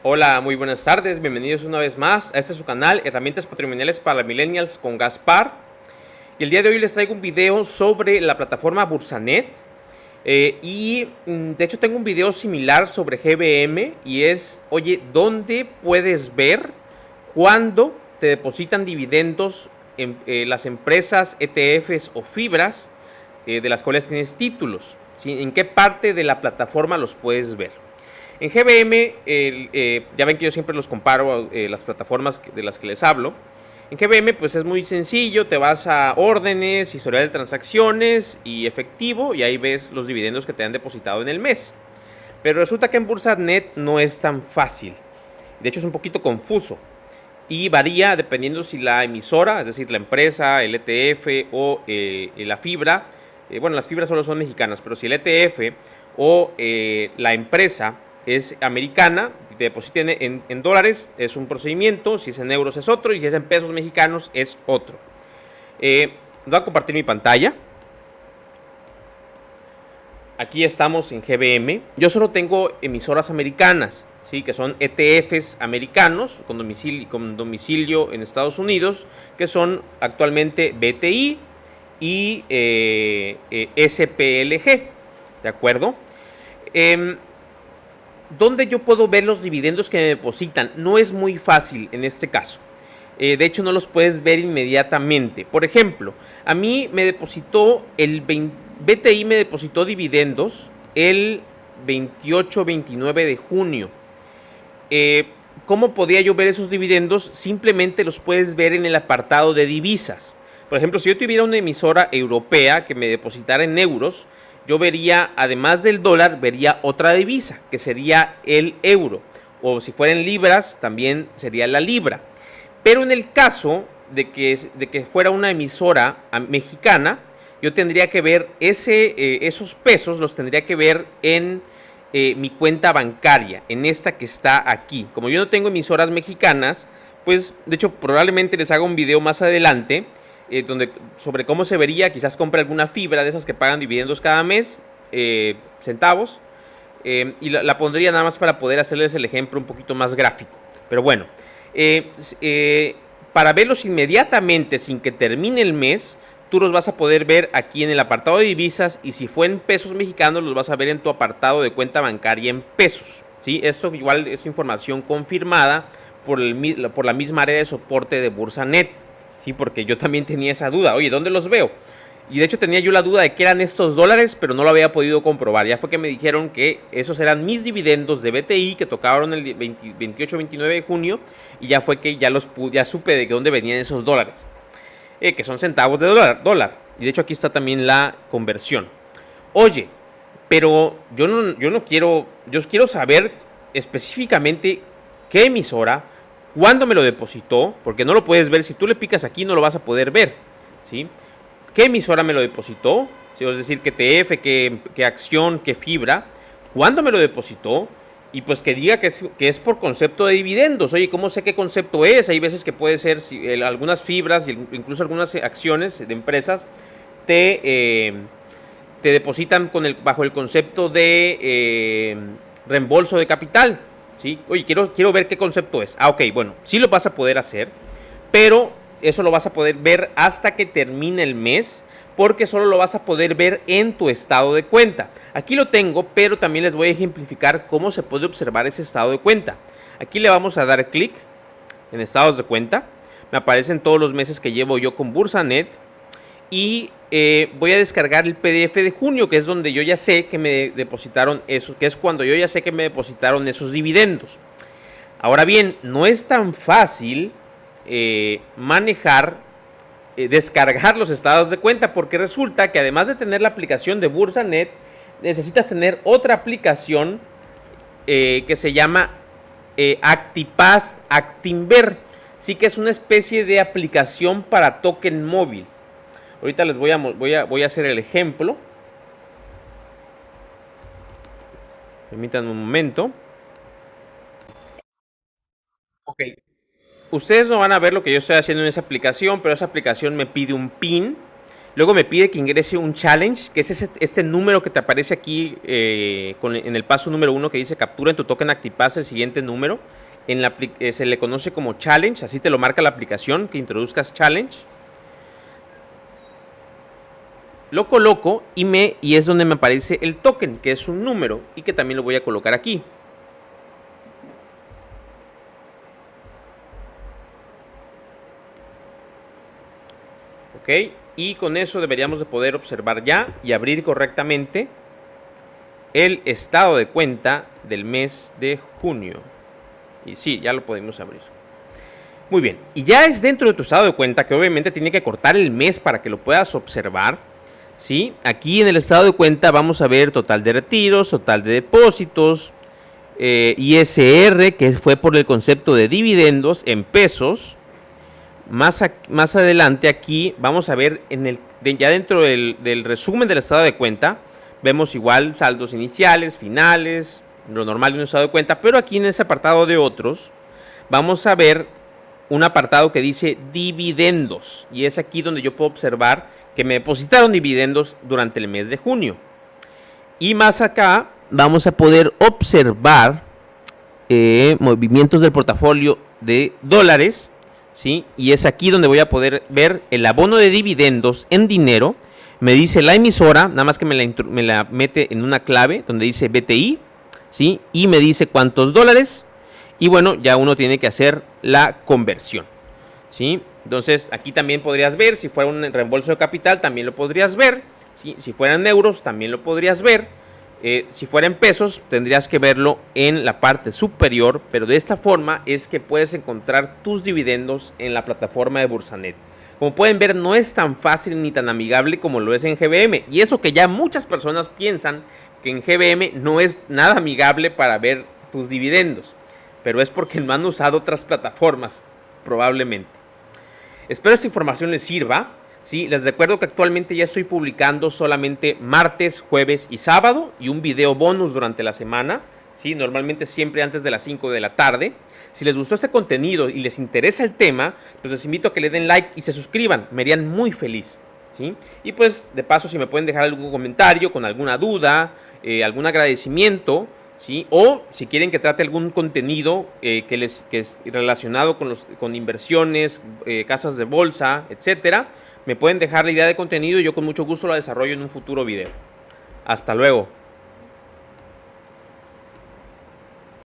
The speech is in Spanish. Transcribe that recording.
Hola, muy buenas tardes, bienvenidos una vez más a este su canal, Herramientas Patrimoniales para Millennials con Gaspar. Y el día de hoy les traigo un video sobre la plataforma Bursanet. De hecho tengo un video similar sobre GBM y es, oye, ¿dónde puedes ver cuándo te depositan dividendos en las empresas, ETFs o fibras de las cuales tienes títulos? ¿Sí? ¿En qué parte de la plataforma los puedes ver? En GBM, ya ven que yo siempre los comparo las plataformas de las que les hablo. En GBM pues es muy sencillo, te vas a órdenes, historial de transacciones y efectivo y ahí ves los dividendos que te han depositado en el mes. Pero resulta que en Bursanet no es tan fácil. De hecho es un poquito confuso y varía dependiendo si la emisora, es decir, la empresa, el ETF o la fibra, bueno, las fibras solo son mexicanas, pero si el ETF o la empresa es americana, te depositen en dólares, es un procedimiento, si es en euros es otro, y si es en pesos mexicanos es otro. Voy a compartir mi pantalla. Aquí estamos en GBM. Yo solo tengo emisoras americanas, ¿sí? Que son ETFs americanos con domicilio en Estados Unidos, que son actualmente BTI y SPLG, ¿de acuerdo? ¿Dónde yo puedo ver los dividendos que me depositan? No es muy fácil en este caso. De hecho, no los puedes ver inmediatamente. Por ejemplo, a mí me depositó BTI me depositó dividendos el 28-29 de junio. ¿Cómo podía yo ver esos dividendos? Simplemente los puedes ver en el apartado de divisas. Por ejemplo, si yo tuviera una emisora europea que me depositara en euros, yo vería, además del dólar, vería otra divisa, que sería el euro. O si fueran libras, también sería la libra. Pero en el caso de que fuera una emisora mexicana, yo tendría que ver esos pesos, los tendría que ver en mi cuenta bancaria, en esta que está aquí. Como yo no tengo emisoras mexicanas, pues de hecho probablemente les haga un video más adelante sobre cómo se vería, quizás compre alguna fibra de esas que pagan dividendos cada mes, centavos, y la pondría nada más para poder hacerles el ejemplo un poquito más gráfico. Pero bueno, para verlos inmediatamente sin que termine el mes, tú los vas a poder ver aquí en el apartado de divisas y si fue en pesos mexicanos los vas a ver en tu apartado de cuenta bancaria en pesos, ¿sí? Esto igual es información confirmada por la misma área de soporte de Bursanet. Sí, porque yo también tenía esa duda. Oye, ¿dónde los veo? Y de hecho tenía yo la duda de qué eran estos dólares, pero no lo había podido comprobar. Ya fue que me dijeron que esos eran mis dividendos de BTI que tocaron el 28-29 de junio. Y ya fue que ya supe de dónde venían esos dólares. Que son centavos de dólar. Y de hecho aquí está también la conversión. Oye, pero yo no quiero, yo quiero saber específicamente qué emisora, cuándo me lo depositó, porque no lo puedes ver, si tú le picas aquí no lo vas a poder ver, ¿sí? ¿Qué emisora me lo depositó? ¿Sí? Es decir, qué TF, qué acción, qué fibra, cuándo me lo depositó, y pues que diga que es por concepto de dividendos. Oye, ¿cómo sé qué concepto es? Hay veces que puede ser algunas fibras, incluso algunas acciones de empresas, te depositan bajo el concepto de reembolso de capital. ¿Sí? Oye, quiero ver qué concepto es. Ok, bueno, sí lo vas a poder hacer, pero eso lo vas a poder ver hasta que termine el mes, porque solo lo vas a poder ver en tu estado de cuenta. Aquí lo tengo, pero también les voy a ejemplificar cómo se puede observar ese estado de cuenta. Aquí le vamos a dar clic en estados de cuenta. Me aparecen todos los meses que llevo yo con Bursanet. Y voy a descargar el PDF de junio, que es donde yo ya sé que me depositaron eso, que es cuando yo ya sé que me depositaron esos dividendos. Ahora bien, no es tan fácil descargar los estados de cuenta, porque resulta que además de tener la aplicación de Bursanet, necesitas tener otra aplicación que se llama Actipass Actinver. Sí, que es una especie de aplicación para token móvil. Ahorita les voy a hacer el ejemplo. Permítanme un momento. Ok. Ustedes no van a ver lo que yo estoy haciendo en esa aplicación, pero esa aplicación me pide un PIN. Luego me pide que ingrese un challenge, que es este número que te aparece aquí en el paso número 1 que dice captura en tu token ActivePass el siguiente número. Se le conoce como challenge, así te lo marca la aplicación, que introduzcas challenge. Lo coloco y es donde me aparece el token, que es un número y que también lo voy a colocar aquí. Ok, y con eso deberíamos de poder observar ya y abrir correctamente el estado de cuenta del mes de junio. Y sí, ya lo podemos abrir. Muy bien, y ya es dentro de tu estado de cuenta, que obviamente tiene que cortar el mes para que lo puedas observar, ¿sí? Aquí en el estado de cuenta vamos a ver total de retiros, total de depósitos, ISR, que fue por el concepto de dividendos en pesos. Más adelante aquí vamos a ver ya dentro del resumen del estado de cuenta, vemos igual saldos iniciales, finales, lo normal de un estado de cuenta, pero aquí en ese apartado de otros vamos a ver un apartado que dice dividendos, y es aquí donde yo puedo observar que me depositaron dividendos durante el mes de junio. Y más acá vamos a poder observar movimientos del portafolio de dólares, ¿sí? Y es aquí donde voy a poder ver el abono de dividendos en dinero. Me dice la emisora, nada más que me la mete en una clave donde dice BTI, ¿sí? Y me dice cuántos dólares. Y bueno, ya uno tiene que hacer la conversión, ¿sí? Entonces aquí también podrías ver, si fuera un reembolso de capital también lo podrías ver, ¿sí? Si fueran euros también lo podrías ver. Si fuera en pesos tendrías que verlo en la parte superior, pero de esta forma es que puedes encontrar tus dividendos en la plataforma de Bursanet. Como pueden ver, no es tan fácil ni tan amigable como lo es en GBM, y eso que ya muchas personas piensan que en GBM no es nada amigable para ver tus dividendos, pero es porque no han usado otras plataformas, probablemente. Espero esta información les sirva. Sí, les recuerdo que actualmente ya estoy publicando solamente martes, jueves y sábado, y un video bonus durante la semana, ¿sí? Normalmente siempre antes de las 5 de la tarde. Si les gustó este contenido y les interesa el tema, pues les invito a que le den like y se suscriban, me harían muy feliz, ¿sí? Y pues de paso, si me pueden dejar algún comentario con alguna duda, algún agradecimiento, ¿sí? O si quieren que trate algún contenido que es relacionado con inversiones, casas de bolsa, etcétera, me pueden dejar la idea de contenido y yo con mucho gusto la desarrollo en un futuro video. Hasta luego.